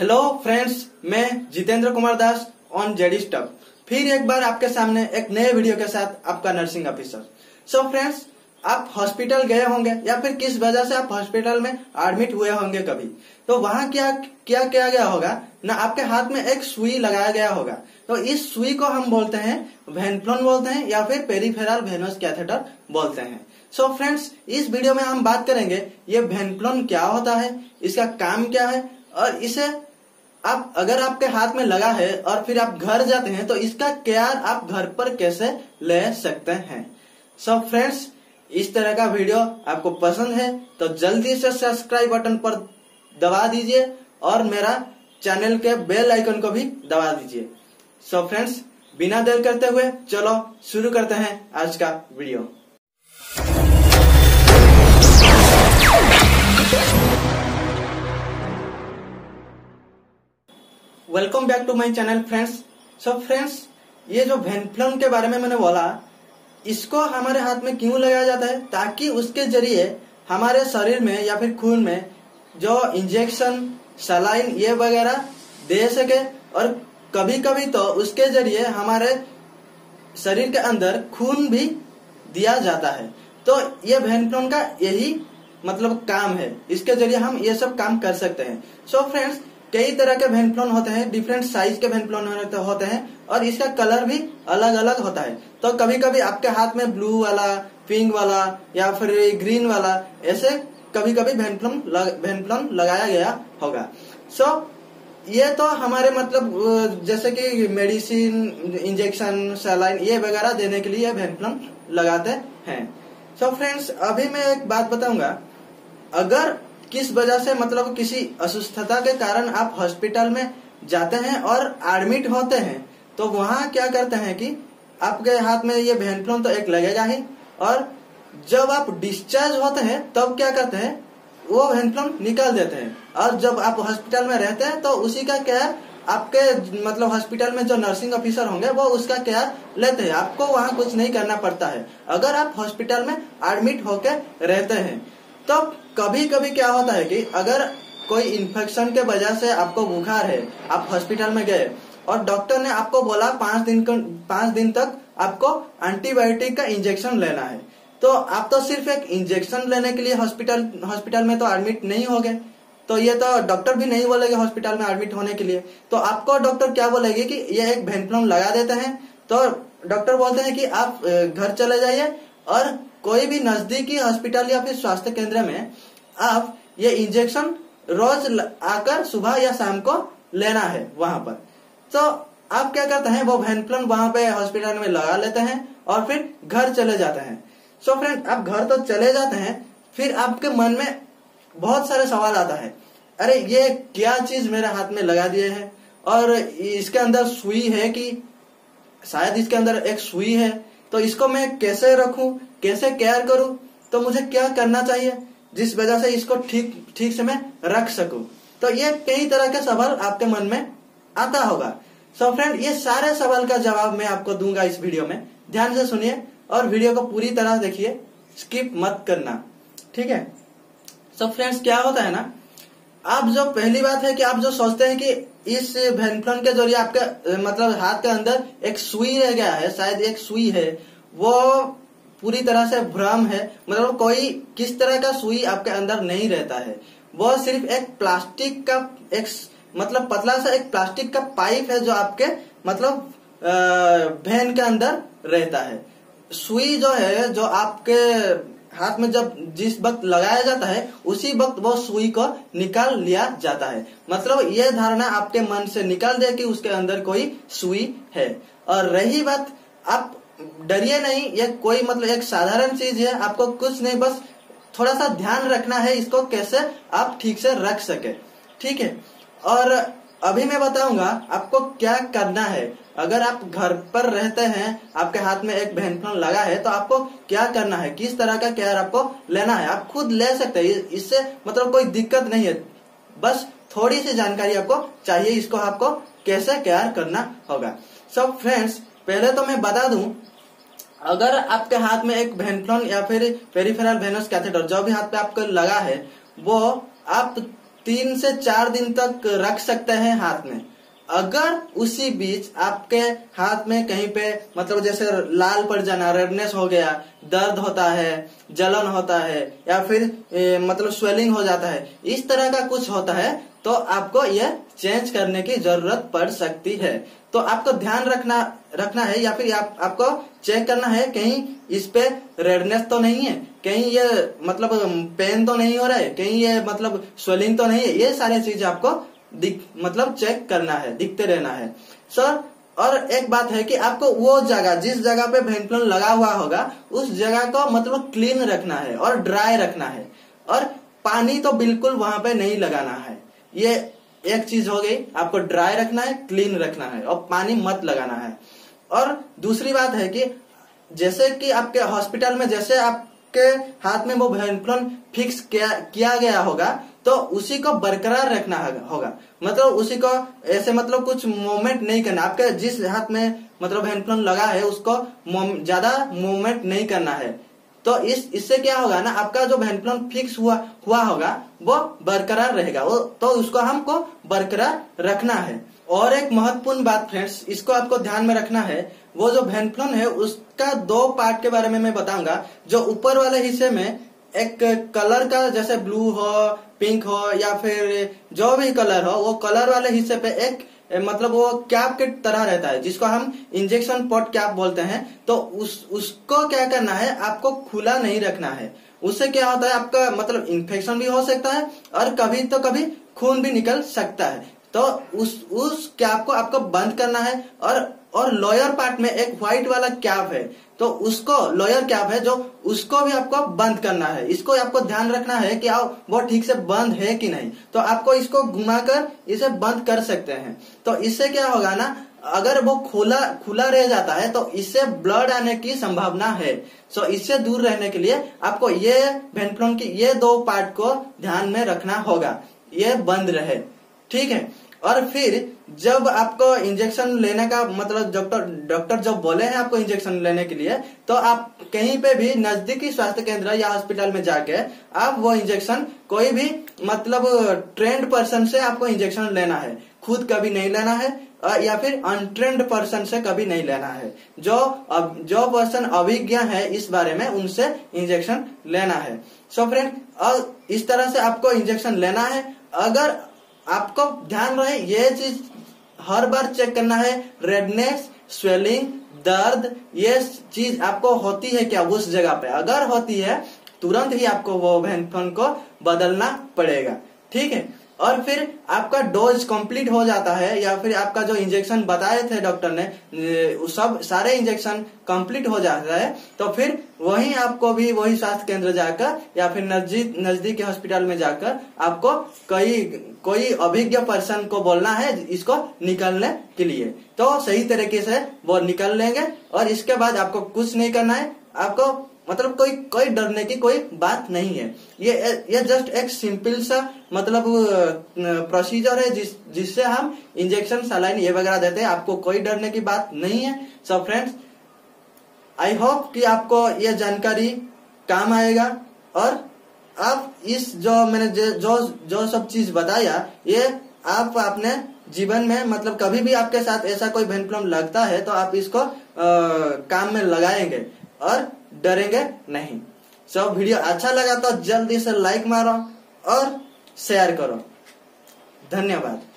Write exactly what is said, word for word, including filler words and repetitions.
Hello friends, मैं Jitendra Kumar Das on JD stuff फिर एक बार आपके सामने एक नए वीडियो के साथ आपका नर्सिंग ऑफिसर। सो फ्रेंड्स, आप हॉस्पिटल गए होंगे या फिर किस वजह से आप हॉस्पिटल में एडमिट हुए होंगे कभी, तो वहां क्या क्या किया गया होगा ना, आपके हाथ में एक सुई लगाया गया होगा। तो इस सुई को हम बोलते हैं वेनफ्लोन बोलते हैं या फिर पेरिफेरल वेनस कैथेटर बोलते हैं। सो so फ्रेंड्स, इस वीडियो में हम बात करेंगे ये वेनफ्लोन क्या होता है, इसका काम क्या है, और इसे आप अगर आपके हाथ में लगा है और फिर आप घर जाते हैं तो इसका केयर आप घर पर कैसे ले सकते हैं। सो so फ्रेंड्स, इस तरह का वीडियो आपको पसंद है तो जल्दी से सब्सक्राइब बटन पर दबा दीजिए और मेरा चैनल के बेल आइकन को भी दबा दीजिए। सो so फ्रेंड्स, बिना देर करते हुए चलो शुरू करते हैं आज का video. Welcome back to my channel friends. So friends, ये जो वेनफ्लोन के बारे में मैंने बोला, इसको हमारे हाथ में क्यों लगाया जाता है, ताकि उसके जरिए हमारे शरीर में या फिर खून में जो इंजेक्शन सलाइन ये वगैरह दे सके, और कभी कभी तो उसके जरिए हमारे शरीर के अंदर खून भी दिया जाता है। तो ये वेनफ्लोन का यही मतलब काम है, इसके जरिए हम ये सब काम कर सकते हैं। सो so फ्रेंड्स, कई तरह के वेनफ्लोन होते हैं, डिफरेंट साइज के वेनफ्लोन होते हैं और इसका कलर भी अलग अलग होता है। तो कभी कभी आपके हाथ में ब्लू वाला, पिंक वाला या फिर ग्रीन वाला, ऐसे कभी कभी वेनफ्लोन लग, वेनफ्लोन लगाया गया होगा। सो so, ये तो हमारे मतलब जैसे कि मेडिसिन, इंजेक्शन, सलाइन ये वगैरह देने के लिए वेनफ्लोन लगाते हैं। सो so फ्रेंड्स, अभी मैं एक बात बताऊंगा, अगर किस वजह से मतलब किसी असुस्थता के कारण आप हॉस्पिटल में जाते हैं और एडमिट होते हैं, तो वहां क्या करते हैं कि आपके हाथ में ये वेनफ्लोन तो एक लगेगा ही, और जब आप डिस्चार्ज होते हैं तब क्या करते हैं, वो वेनफ्लोन निकाल देते हैं। और जब आप हॉस्पिटल में रहते हैं तो उसी का केयर आपके मतलब हॉस्पिटल में जो नर्सिंग ऑफिसर होंगे वो उसका केयर लेते हैं, आपको वहां कुछ नहीं करना पड़ता है अगर आप हॉस्पिटल में एडमिट होकर रहते हैं। तो कभी कभी क्या होता है कि अगर कोई इन्फेक्शन के वजह से आपको बुखार है, आप हॉस्पिटल में गए और डॉक्टर ने आपको बोला पांच दिन पांच दिन तक आपको एंटीबायोटिक का इंजेक्शन लेना है, तो आप तो सिर्फ एक इंजेक्शन लेने के लिए हॉस्पिटल हॉस्पिटल में तो एडमिट नहीं हो गए। तो ये तो डॉक्टर भी नहीं बोलेगे हॉस्पिटल में एडमिट होने के लिए, तो आपको डॉक्टर क्या बोलेगी कि ये एक वेनफ्लोन लगा देते हैं। तो डॉक्टर बोलते हैं कि आप घर चले जाइए और कोई भी नजदीकी हॉस्पिटल या फिर स्वास्थ्य केंद्र में आप ये इंजेक्शन रोज आकर सुबह या शाम को लेना है वहां पर। तो आप क्या करते हैं, वो वेनफ्लोन वहां पे हॉस्पिटल में लगा लेते हैं और फिर घर चले जाते हैं। सो फ्रेंड, आप घर तो चले जाते हैं, फिर आपके मन में बहुत सारे सवाल आता है, अरे ये क्या चीज मेरे हाथ में लगा दिए है, और इसके अंदर सुई है कि शायद इसके अंदर एक सुई है, तो इसको मैं कैसे रखूं, कैसे केयर करूं, तो मुझे क्या करना चाहिए जिस वजह से इसको ठीक ठीक से मैं रख सकूं। तो ये कई तरह के सवाल आपके मन में आता होगा। सो फ्रेंड, ये सारे सवाल का जवाब मैं आपको दूंगा इस वीडियो में। ध्यान से सुनिए और वीडियो को पूरी तरह देखिए, स्किप मत करना, ठीक है। सो फ्रेंड्स, क्या होता है ना, आप जो पहली बात है कि आप जो सोचते हैं कि इस वेनफ्लोन के जरिए आपके मतलब हाथ के अंदर एक सुई रह गया है, शायद एक सुई है, वो पूरी तरह से भ्रम है। मतलब कोई किस तरह का सुई आपके अंदर नहीं रहता है, वो सिर्फ एक प्लास्टिक का एक मतलब पतला सा एक प्लास्टिक का पाइप है जो आपके मतलब वेन के अंदर रहता है। सुई जो है, जो आपके हाथ में जब जिस वक्त लगाया जाता है उसी वक्त वो सुई को निकाल लिया जाता है। मतलब ये धारणा आपके मन से निकाल दे कि उसके अंदर कोई सुई है। और रही बात, आप डरिए नहीं, ये कोई मतलब एक साधारण चीज है, आपको कुछ नहीं, बस थोड़ा सा ध्यान रखना है इसको कैसे आप ठीक से रख सके, ठीक है। और अभी मैं बताऊंगा आपको क्या करना है। अगर आप घर पर रहते हैं, आपके हाथ में एक वेनफ्लोन लगा है, तो आपको क्या करना है, किस तरह का केयर आपको लेना है, आप खुद ले सकते हैं, इससे मतलब कोई दिक्कत नहीं है, बस थोड़ी सी जानकारी आपको चाहिए, इसको आपको कैसे केयर करना होगा। सब फ्रेंड्स, पहले तो मैं बता दूं, अगर आपके हाथ में एक वेनफ्लोन या फिर पेरिफेरल वेनस कैथेटर जो भी हाथ पे आपको लगा है, वो आप तीन से चार दिन तक रख सकते हैं हाथ में। अगर उसी बीच आपके हाथ में कहीं पे मतलब जैसे लाल पड़ जाना, रेडनेस हो गया, दर्द होता है, जलन होता है, या फिर ए, मतलब स्वेलिंग हो जाता है, इस तरह का कुछ होता है, तो आपको यह चेंज करने की जरूरत पड़ सकती है। तो आपको ध्यान रखना रखना है, या फिर आप, आपको चेक करना है कहीं इस पे रेडनेस तो नहीं है, कहीं ये मतलब पेन तो नहीं हो रहा है, कहीं ये मतलब स्वेलिंग तो नहीं है। ये सारी चीज आपको दिख मतलब चेक करना है, दिखते रहना है सर। और एक बात है कि आपको वो जगह जिस जगह पे भेंटप्लन लगा हुआ होगा उस जगह को मतलब क्लीन रखना है और ड्राई रखना है, और पानी तो बिल्कुल वहां पे नहीं लगाना है। ये एक चीज हो गई, आपको ड्राई रखना है, क्लीन रखना है और पानी मत लगाना है। और दूसरी बात है कि जैसे कि आपके हॉस्पिटल में जैसे आपके हाथ में वो भेंटप्लन फिक्स किया, किया गया होगा, तो उसी को बरकरार रखना होगा, मतलब उसी को ऐसे मतलब कुछ मूवमेंट नहीं करना। आपके जिस हाथ में मतलब भेंटप्लन लगा है उसको ज्यादा मूवमेंट नहीं करना है। तो इस इससे क्या होगा ना, आपका जो भेंटप्लन फिक्स हुआ हुआ होगा वो बरकरार रहेगा, वो तो उसको हमको बरकरार रखना है। और एक महत्वपूर्ण बात फ्रेंड्स, इसको आपको ध्यान में रखना है, वो जो भेंटप्लन है उसका दो पार्ट के बारे में मैं बताऊंगा। जो ऊपर वाले हिस्से में एक कलर का, जैसे ब्लू हो, पिंक हो, या फिर जो भी कलर हो, वो कलर वाले हिस्से पे एक मतलब वो कैप के तरह रहता है, जिसको हम इंजेक्शन पॉट कैप बोलते हैं। तो उस उसको क्या करना है, आपको खुला नहीं रखना है। उससे क्या होता है, आपका मतलब इन्फेक्शन भी हो सकता है और कभी तो कभी खून भी निकल सकता है। तो उस उस कैप को आपको बंद करना है। और और लोअर पार्ट में एक व्हाइट वाला कैप है, तो उसको लोअर कैप है जो उसको भी आपको बंद करना है। इसको आपको ध्यान रखना है कि आओ वो ठीक से बंद है कि नहीं। तो आपको इसको घुमाकर इसे बंद कर सकते हैं। तो इससे क्या होगा ना, अगर वो खुला खुला रह जाता है तो इससे ब्लड आने की संभावना है। सो इससे दूर रहने के लिए आपको ये भेंटप्लन की ये दो पार्ट को ध्यान में रखना होगा, ये बंद रहे, ठीक है। और फिर जब आपको इंजेक्शन लेने का मतलब डॉक्टर डॉक्टर जब बोले हैं आपको इंजेक्शन लेने के लिए, तो आप कहीं पे भी नजदीकी स्वास्थ्य केंद्र या हॉस्पिटल में जाके आप वो इंजेक्शन कोई भी मतलब ट्रेंड पर्सन से आपको इंजेक्शन लेना है, खुद कभी नहीं लेना है, या फिर अनट्रेंड पर्सन से कभी नहीं लेना है। जो अब जो पर्सन अभिज्ञ है इस बारे में उनसे इंजेक्शन लेना है। सो फ्रेंड, और इस तरह से आपको इंजेक्शन लेना है। अगर आपको ध्यान रहे ये चीज हर बार चेक करना है, रेडनेस, स्वेलिंग, दर्द, ये चीज आपको होती है क्या उस जगह पे। अगर होती है तुरंत ही आपको वो भेंटप्लन को बदलना पड़ेगा, ठीक है। और फिर आपका डोज कंप्लीट हो जाता है, या फिर आपका जो इंजेक्शन बताए थे डॉक्टर ने, सब सारे इंजेक्शन कंप्लीट हो जाता है, तो फिर वहीं आपको भी वही स्वास्थ्य केंद्र जाकर या फिर नजदीक नजदीक के हॉस्पिटल में जाकर आपको कोई कोई अभिज्ञ पर्सन को बोलना है इसको निकलने के लिए। तो सही तरीके से वो निकल लेंगे, और इसके बाद आपको कुछ नहीं करना है। आपको मतलब कोई कोई डरने की कोई बात नहीं है। ये ये जस्ट एक सिंपल सा मतलब प्रोसीजर है जिस जिससे हम इंजेक्शन, सलाइन ये वगैरह देते हैं। आपको कोई डरने की बात नहीं है। सो फ्रेंड्स, आई होप कि आपको ये जानकारी काम आएगा, और आप इस जो मैंने जो जो सब चीज बताया ये आप अपने जीवन में मतलब कभी भी आपके साथ ऐसा कोई भेंटप्लन लगता है तो आप इसको आ, काम में लगाएंगे और डरेंगे नहीं। सो वीडियो अच्छा लगा तो जल्दी से लाइक मारो और शेयर करो। धन्यवाद।